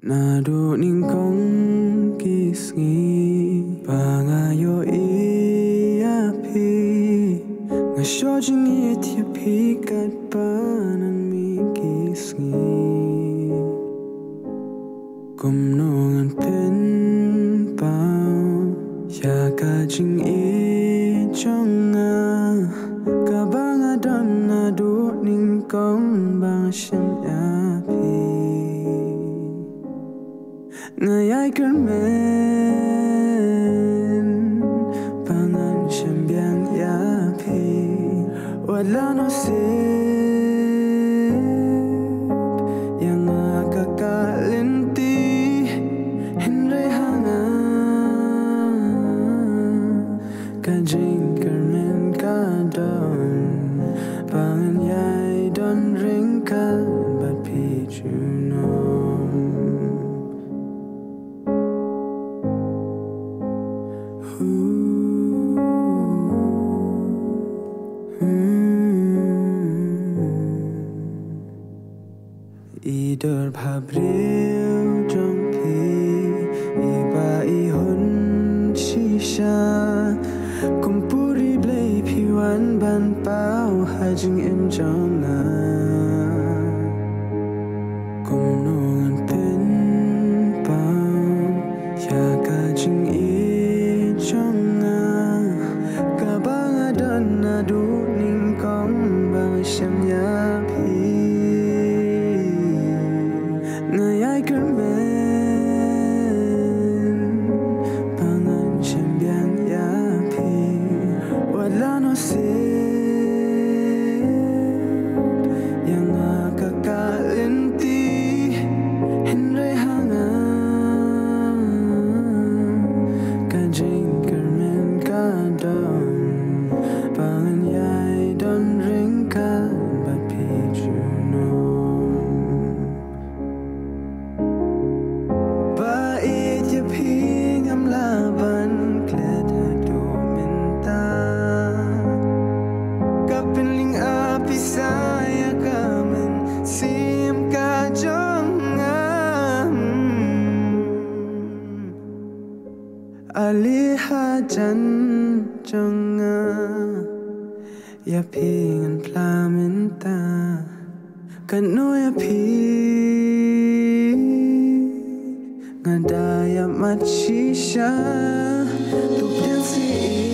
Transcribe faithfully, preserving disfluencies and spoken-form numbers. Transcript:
Nado ning kong kisngi pangayo iapi ngasyo jing itiapi kat panang mi kisngi kumnongan pen pao yaka jing ijonga kabanga don nado ning kong bang syam iapi ngayay kermen pangan syambyang yapi wala no sip yang akakalinti hinray hanga kajing kermen kadon pangan yay don ringkat bat pijuno Idor bhabril jongpi iba ihun shisha kumpuri blay piwan ban pao hajing em jonga kumnongan pen pao yaka jing i jonga kabanga dan nadu ning kong bang syam yapi ngayay kermen pangan syambyang yapi wala no sip yang akakalinti hinray hanga kajing kermen kadon pangan yay don ringkat bat pijuno pingam laban klet hadu minta kapiling api saya kamen sim kajongam alihajan jonga ya pingan plaminta kanu ya ping ngadaya machisha tu piensi